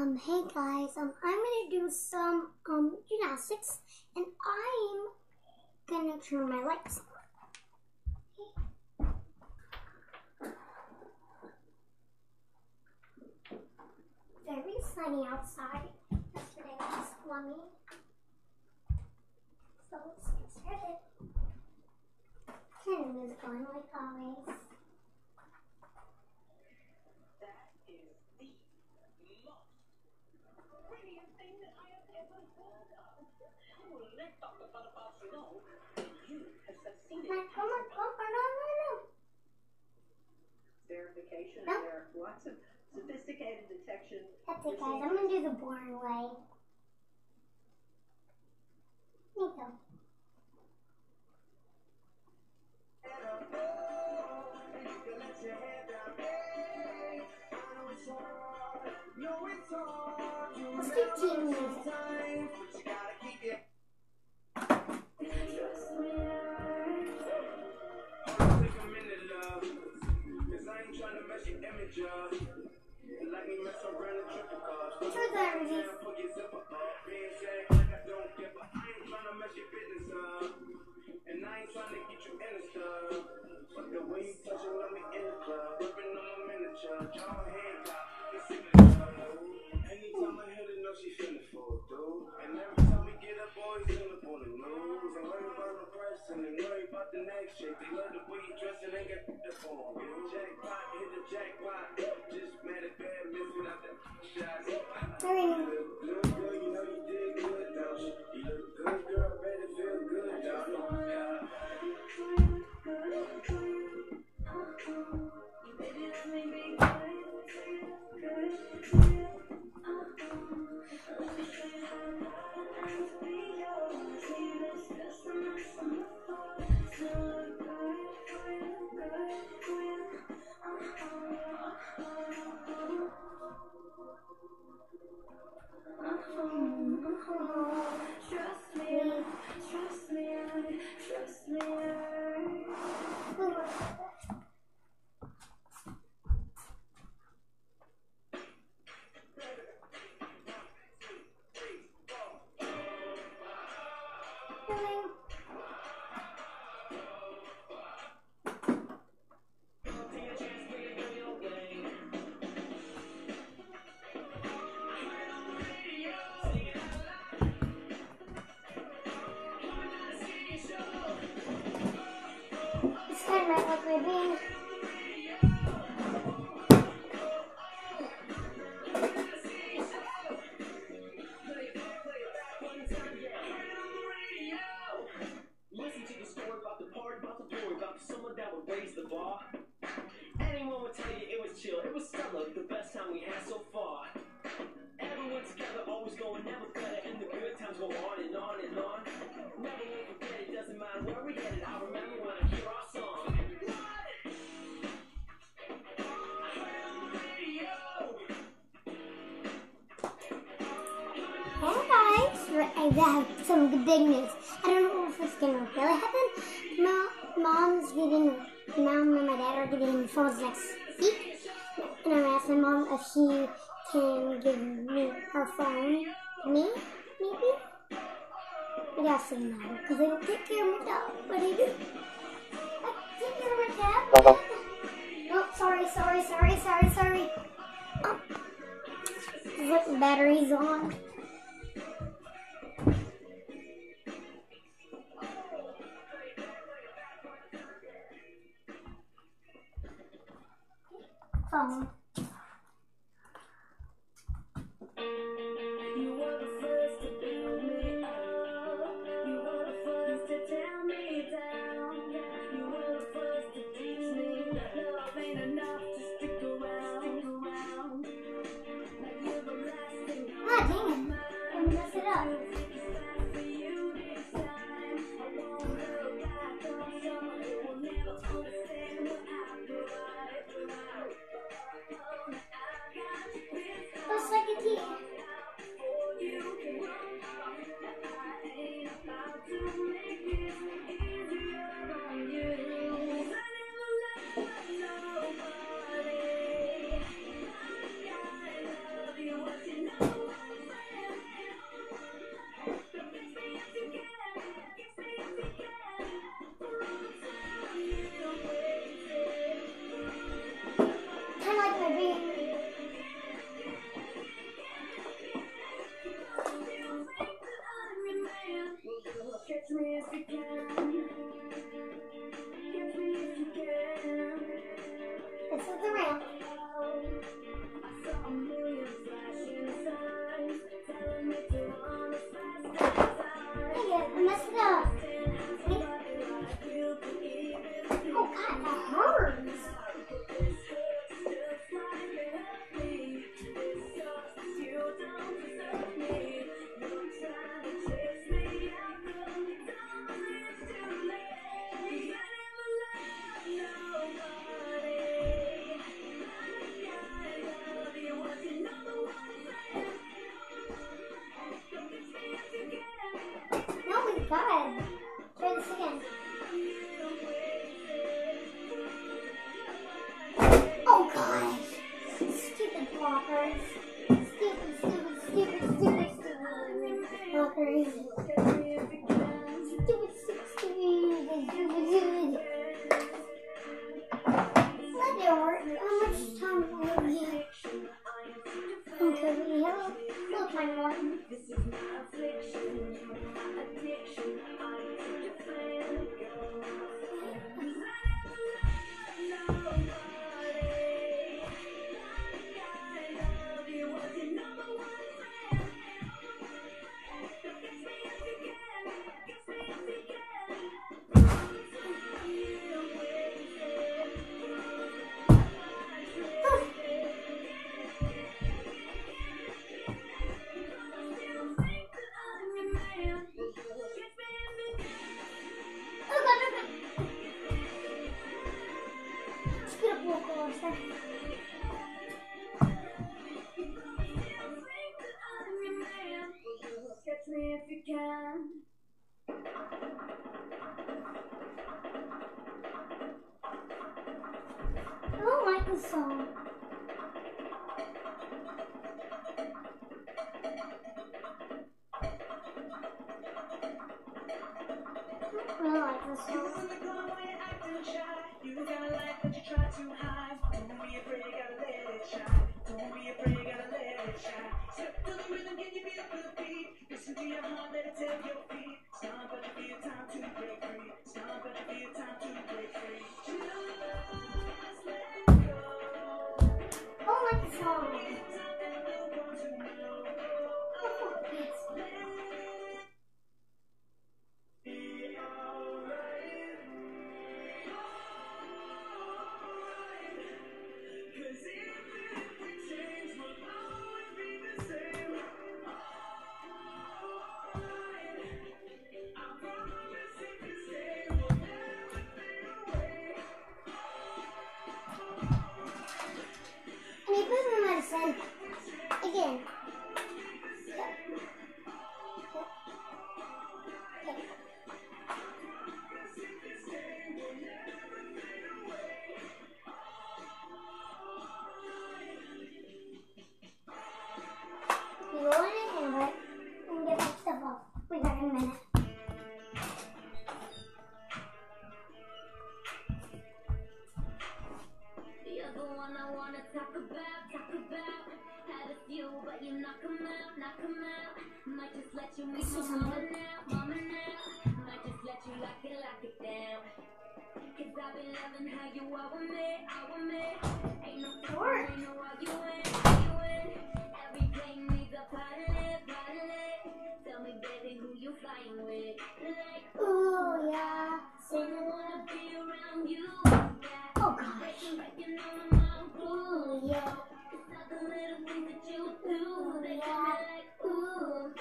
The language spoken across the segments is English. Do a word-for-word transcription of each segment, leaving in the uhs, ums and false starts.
Um, hey guys, um, I'm gonna do some, um, gymnastics, and I'm gonna turn my lights on. Very sunny outside. Yesterday was slummy. So let's get started. Turn the music on like always. Verification, no. and there are lots of sophisticated detection. That's it, guys. I'm gonna do the boring way. Here you go. Let's do team music. Which ones are these? Anytime I hit it, know she feeling for it, dude. And every time we get up, always end up on the news. And worry about the price and they worry about the next shit. They love the way you dress and they got the phone. Hit the jackpot, hit the jackpot. Just mad at bad, miss without the shots. Sorry. You look good, girl, you know you did good, though. You look good, girl, better feel good, though. Yeah. Trust me, trust me, trust me. It's kind of right like we're doing. Listen to the story about the party, about the glory, about someone that would raise the bar. Anyone would tell you it was chill, it was stellar, the best time we had so far. Everyone together, always going, never better, and the good times go on and on and on. Never will forget, it doesn't matter where we headed, I remember when I hear our song. Hey guys, I have some good big news. I don't know if it's gonna really happen. Mom, mom's getting, mom and my dad are getting phones next week, and I'm asking mom if she can give me her phone to me, maybe. I gotta say no, because I don't take care of my dog, but I do. I take care of my cat. Oh, sorry, sorry, sorry, sorry, sorry. Oh, look, the battery's on. Phone. You were the first to build me up. You were the first to tear me down. You were the first to teach me that love ain't enough to stick around. Stick around. Like you're the last thing. Ah, dang it. I messed it up. For you this time. I won't look back on someone who will never understand what I provide. million flashing signs telling me to run as fast as I Hey, I messed it up. can. Somebody like you could even Oh God, that hurts. this hurts just like it hurt me. This sucks 'cause you don't deserve me. You're trying to chase me out, girl. You don't believe it's too late. 'Cause I never loved nobody. I love you was your number one friend. Don't kiss me if you can. Oh my God. Try this again. Oh gosh. Stupid blockers. Stupid, stupid, stupid, stupid, stupid blockers. Stupid, stupid, stupid, stupid, stupid. Let it work. How much time do I get? Okay, we have a little time more. This is my affliction, addiction. I need to find a girl. 'Cause I never loved nobody. I love you was your number one friend. Don't kiss me if you can, kiss me if you can. You wasted my twisted. You think that I'm your man? Kiss me if you can. Oh God, oh God. Speed up a little closer. Catch me if you can. I don't like this song. I don't really like this You song. in the corner when you're acting shy. You gotta like what you try to hide. Don't be afraid, gotta let it shine. Don't be afraid, gotta let it shine. Step to the rhythm, can you feel the beat? Listen to your heart, let it tell your feet. Stomp at your feet, time to break free. Stomp at your feet, time to break free. Just let go. I don't like this song. It's something you want to know. Oh, yes. Be alright. Cause even if we change, we'll always be the same. Alright. I promise if you stay, we'll never fade away. I need to put my medicine. Again. You go in and handle it and get my stuff off. We got a minute. You're the one I wanna talk about, talk about. Had a few, but you knock 'em out, knock 'em out. Might just let you meet my mama now, mama now. Might just let you lock it, lock it down. Cause I've been loving how you are with me, are with me. Ain't no Lord. ain't no arguing, arguing. Every day needs a pilot, pilot. Tell me, baby, who you flying with? Like, Ooh, yeah. I Sing wanna be around you. Oh, gosh. Breaking on my groove. Ooh, yeah. It's not the little things that you do. They got me like, ooh.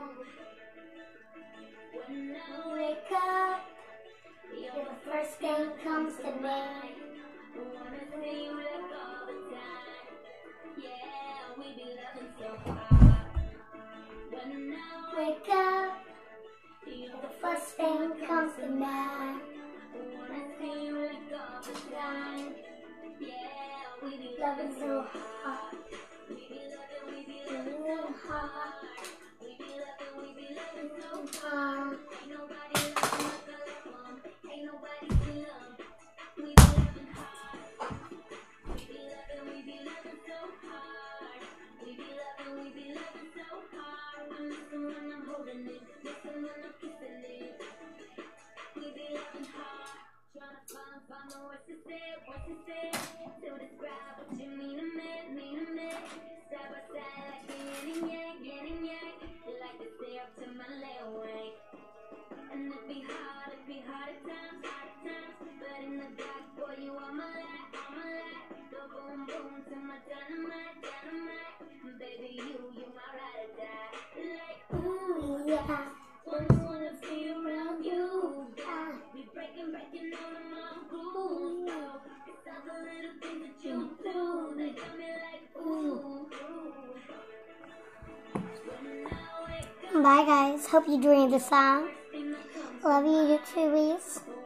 When I Wake up. You're the first thing comes to mind. wanna see you like all the time. Yeah, we be loving so hard. When I Wake up. you're The first thing comes to mind. wanna see you like all the time. Yeah, we be Loving so hard. we be loving, we be loving Loving so hard. we be loving, we be loving so Hard. ain't nobody loving like I love 'em. Ain't nobody to love. We be loving hard. We be loving, we be loving so hard. We be loving, we be loving so hard. I'm missing when I'm holding it, missing when I'm kissing it. We be loving hard. Tryna find, find the words to say, words to say. To describe what you mean to me, mean to me. Stop Bye, guys. Hope you enjoyed the song. Love you, you Chewies.